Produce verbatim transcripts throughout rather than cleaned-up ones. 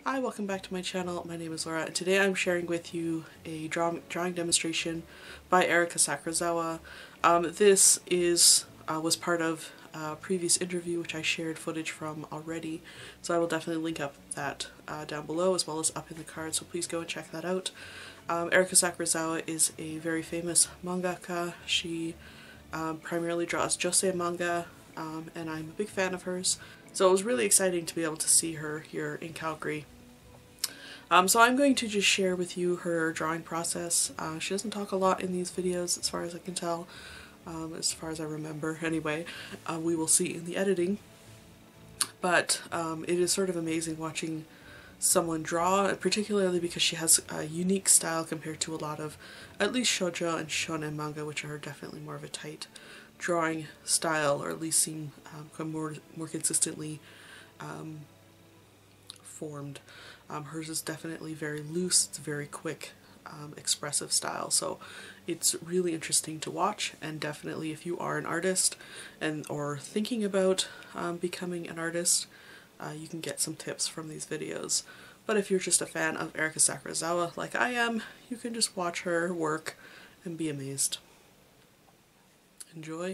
Hi, welcome back to my channel. My name is Laura and today I'm sharing with you a draw drawing demonstration by Erica Sakurazawa. Um, this is uh, was part of a previous interview which I shared footage from already, so I will definitely link up that uh, down below as well as up in the card, so please go and check that out. Um, Erica Sakurazawa is a very famous mangaka. She um, primarily draws josei manga, um, and I'm a big fan of hers. So it was really exciting to be able to see her here in Calgary. Um, so I'm going to just share with you her drawing process. Uh, she doesn't talk a lot in these videos as far as I can tell, um, as far as I remember anyway. Uh, we will see in the editing. But um, it is sort of amazing watching someone draw, particularly because she has a unique style compared to a lot of at least shoujo and shonen manga, which are definitely more of a tight drawing style, or at least seem um, more more consistently um, formed. Um, hers is definitely very loose. It's a very quick, um, expressive style. So it's really interesting to watch. And definitely, if you are an artist and or thinking about um, becoming an artist, uh, you can get some tips from these videos. But if you're just a fan of Erica Sakurazawa, like I am, you can just watch her work and be amazed. Enjoy.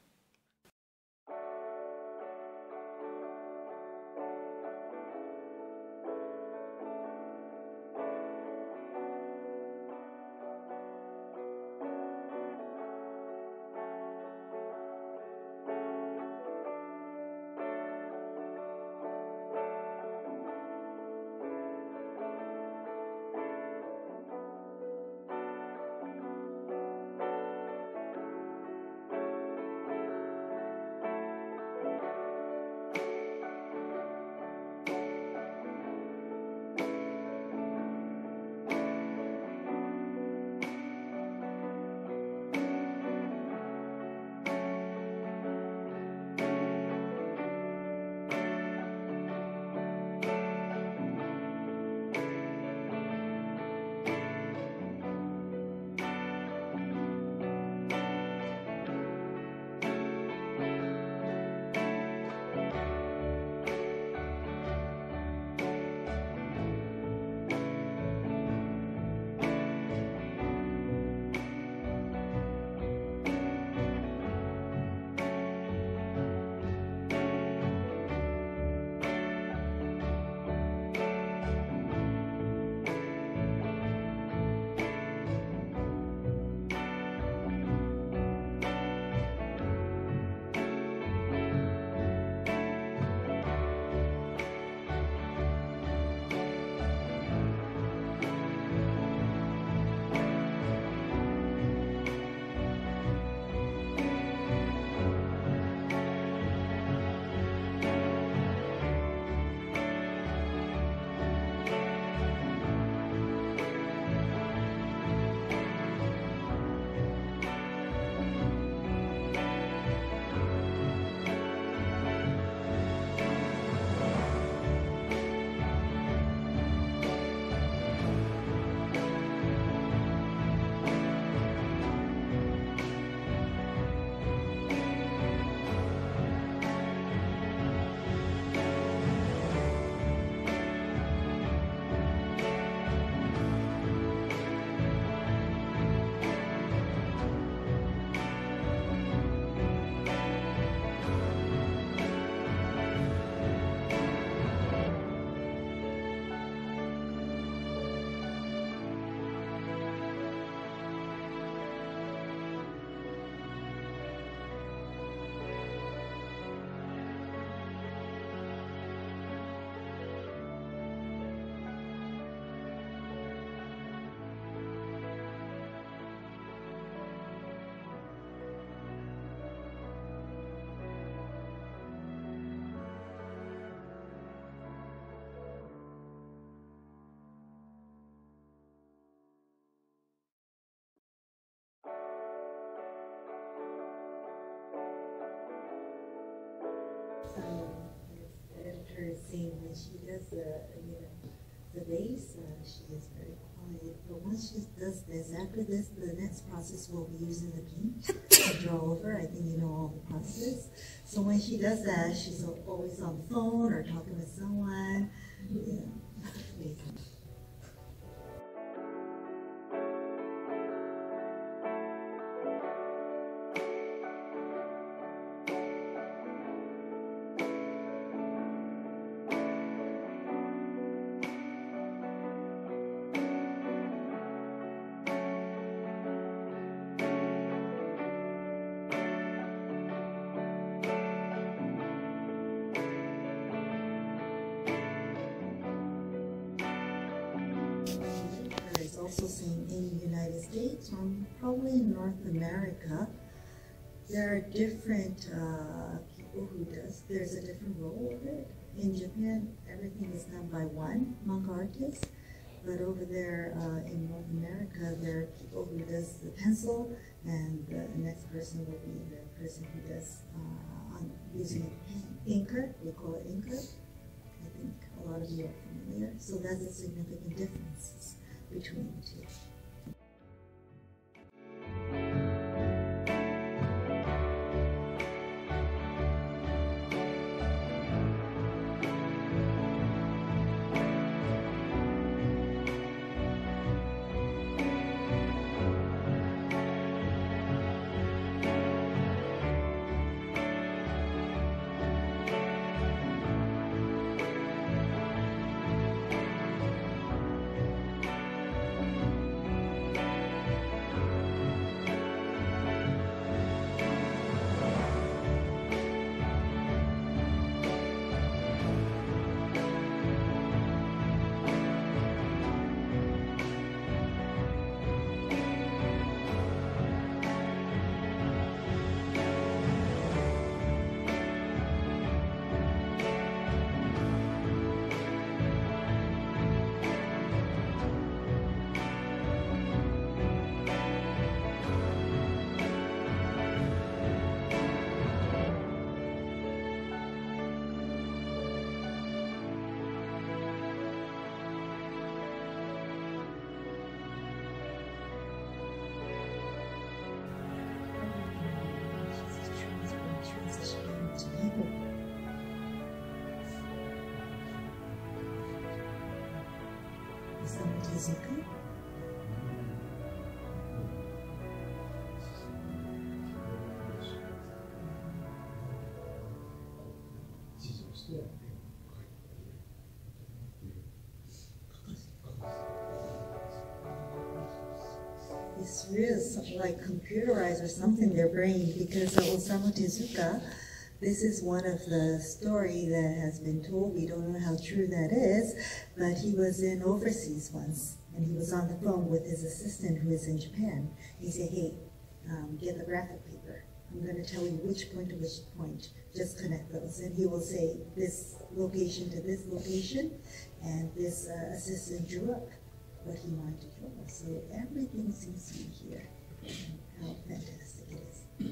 Um, the editor is saying when she does the, you know, the base, uh, she is very quiet. But once she does this, after this, the next process will be using the paint to draw over. I think you know all the process. So when she does that, she's always on the phone or talking with someone. Yeah. also seen in the United States or probably in North America. There are different uh, people who does, there's a different role of it. In Japan, everything is done by one manga artist, but over there uh, in North America, there are people who does the pencil, and the next person will be the person who does uh, on using a pen, inker, we call it inker. I think a lot of you are familiar, so that's a significant difference between the two. It's really something like computerized or something, their brain, because uh, Osamu Tezuka, this is one of the story that has been told. We don't know how true that is, but he was in overseas once, and he was on the phone with his assistant who is in Japan. He said, hey, um, get the graphic paper. I'm going to tell you which point to which point. Just connect those. And he will say this location to this location, and this uh, assistant drew up what he wanted to draw. So everything seems to be here. And how fantastic it is.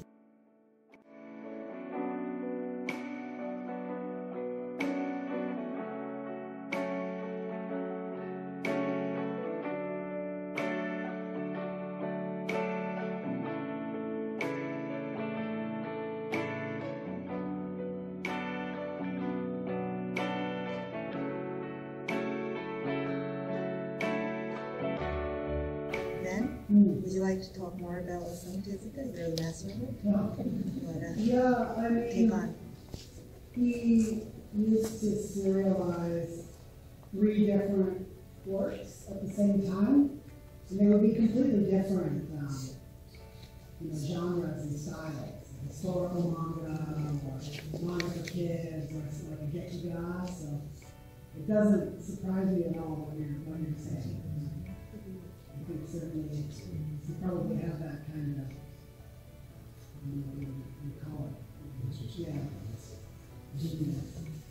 Would you like to talk more about Osamu Tezuka? You're the master of it? Yeah, yeah I mean, take on. He used to serialize three different works at the same time, and they would be completely different um, you know, genres and styles. Historical manga, or manga for kids, or like a get-to-guy, so it doesn't surprise me at all what you're, what you're saying. I think certainly you probably have that kind of, you know, you, you call it, yeah, genius.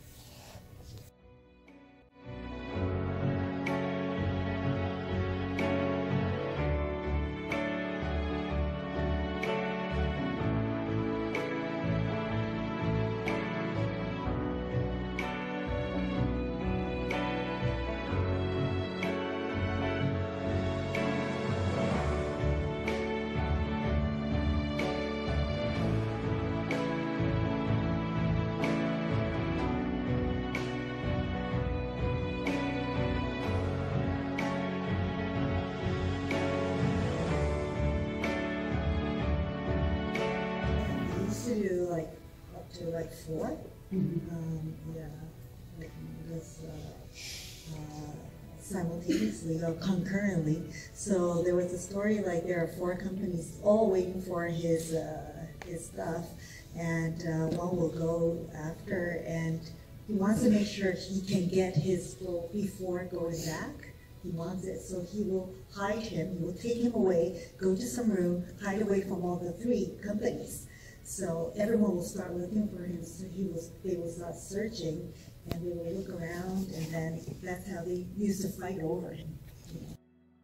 To like four, mm-hmm. um, yeah, like this uh, uh, simultaneously or concurrently. So there was a story like there are four companies all waiting for his uh, his stuff, and uh, one will go after, and he wants to make sure he can get his book before going back He wants it, so he will hide him. He will take him away, go to some room, hide away from all the three companies. So everyone will start looking for him. So he was, they will start searching, and they will look around, and then that's how they used to fight over him. You know.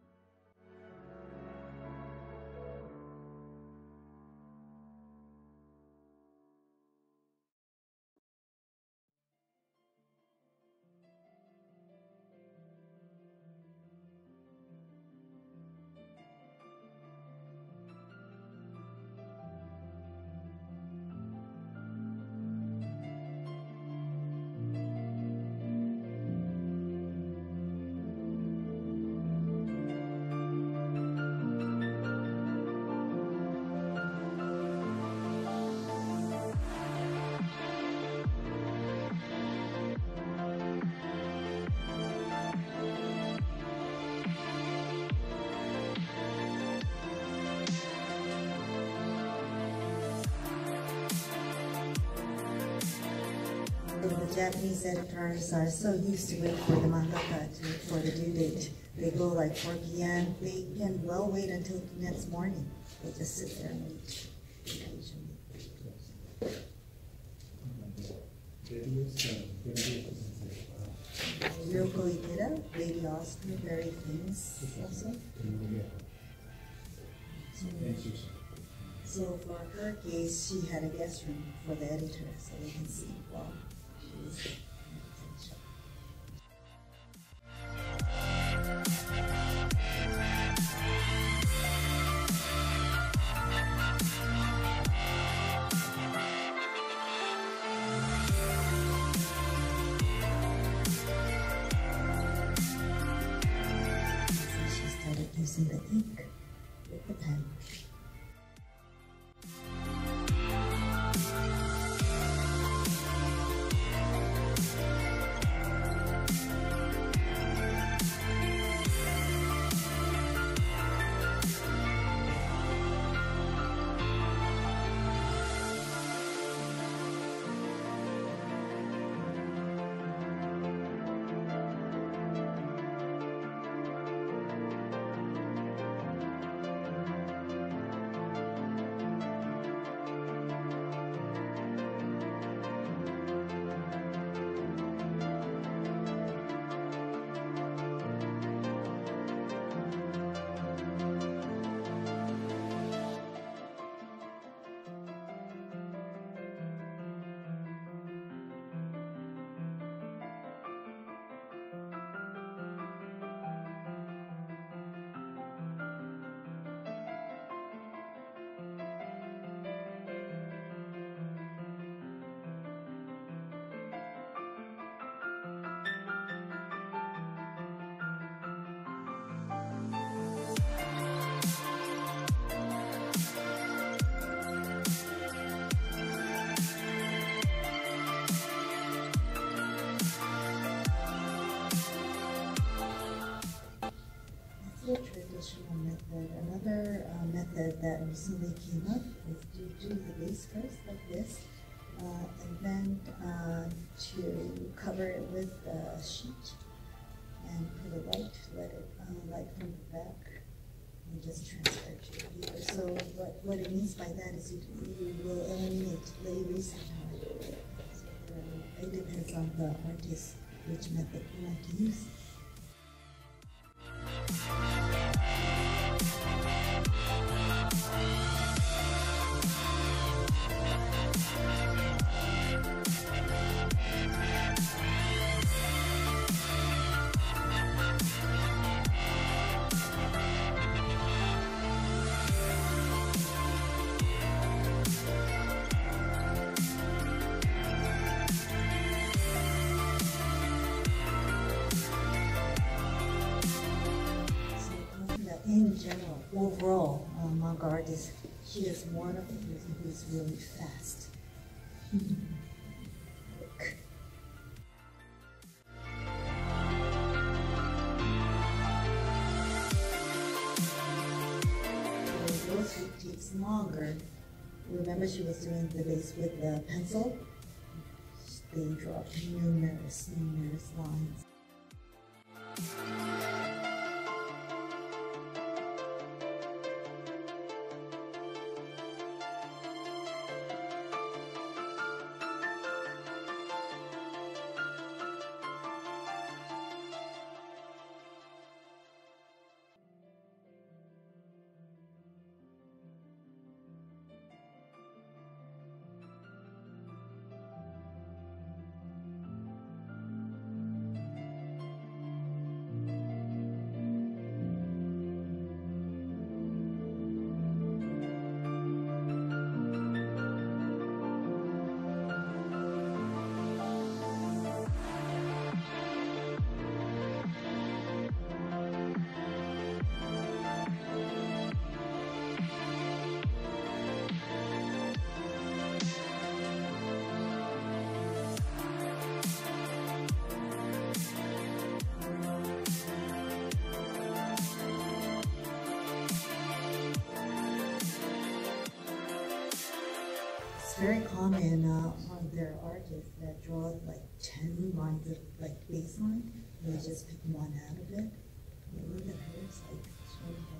The Japanese editors are so used to wait for the mangaka to for the due date. They go like four p m They can well wait until the next morning. They just sit there and wait occasionally. Ryoko Ikeda, Lady Oscar, very famous also. So for her case, she had a guest room for the editor, so they can see while she was in the show. So she started using the ink with the pen. Traditional method. Another uh, method that recently came up is to do the base first, like this, uh, and then uh, to cover it with a sheet and put a light, let it uh, light from the back, and just transfer it to the paper. So what, what it means by that is you, you will eliminate the erasing time. So uh, it depends on the artist which method you want to use. In general, overall, uh, manga artist, she is one of the person who is really fast. Quick. For those who takes longer, remember she was doing the base with the pencil. They draw numerous, numerous lines. very common uh, on their artists that draw like ten lines of like baseline, and they just pick one out of it. You look at hers, like straight ahead.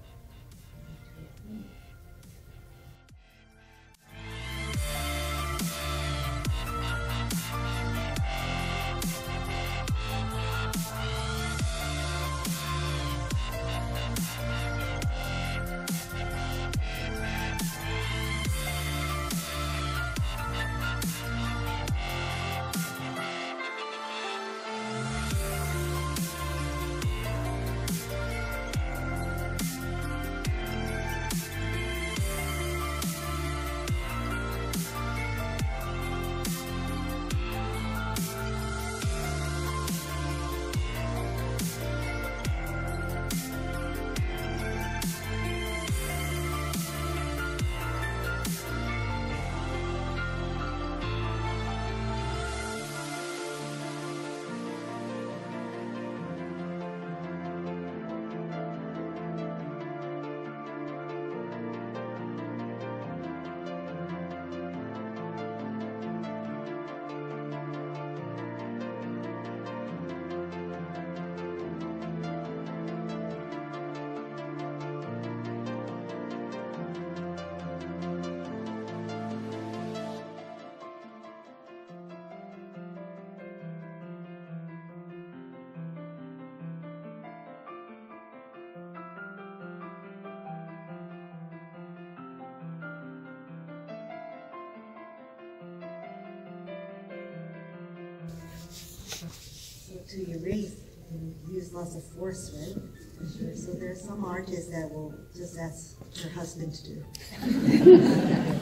So to erase, you use lots of force, right? For sure. So there are some artists that will just ask their husband to do.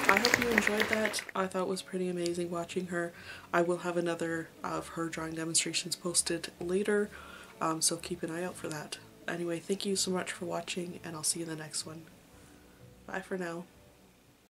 I hope you enjoyed that. I thought it was pretty amazing watching her. I will have another of her drawing demonstrations posted later, um, so keep an eye out for that. Anyway, thank you so much for watching, and I'll see you in the next one. Bye for now.